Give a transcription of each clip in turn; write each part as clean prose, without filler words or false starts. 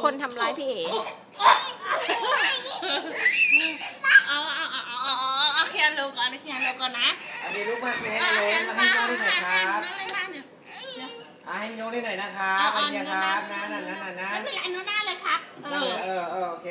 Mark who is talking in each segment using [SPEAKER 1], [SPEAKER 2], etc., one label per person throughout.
[SPEAKER 1] คนทำร้ายพี่เอ๋
[SPEAKER 2] เอาเคียนลงก่อนเคียนลงก่อนนะ
[SPEAKER 3] อันนี้ลูกมาเซนเลยมาให้น้องได้หน่อยครับให้น้องได้หน่อยนะครับอันนี้ครับนั่น
[SPEAKER 2] ไม่เป็นไรโน่นหน้าเลยครับ
[SPEAKER 3] โอเค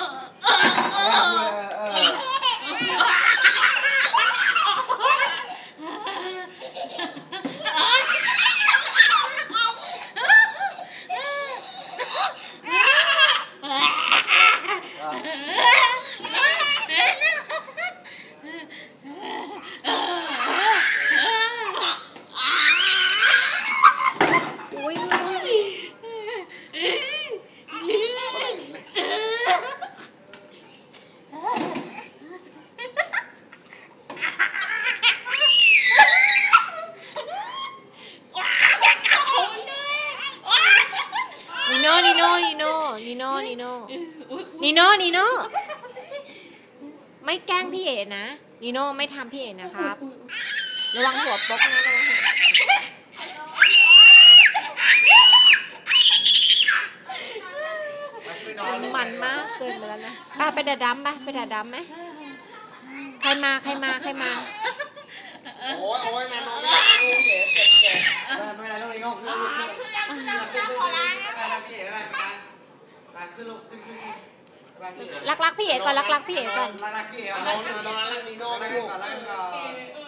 [SPEAKER 1] นีโน่ไม่แกล้งพี่เอ๋นะนีโน่ไม่ทำพี่เอ๋นะครับระวังหัวปกนะระวังมันมากเกินไปแล้วนะไปด่าดำไปด่าดำไหมใครมา
[SPEAKER 3] โอ้ยนานน้องไม่ได้ลูกเอ๋เจ็บไม่เป็นไรลูกนี่ก็คือ
[SPEAKER 1] รักพี่เอ๋ก่อนรักพี่เอ๋ก่อน
[SPEAKER 3] รักพี่เอ๋น้องรักนีโน่นะลูก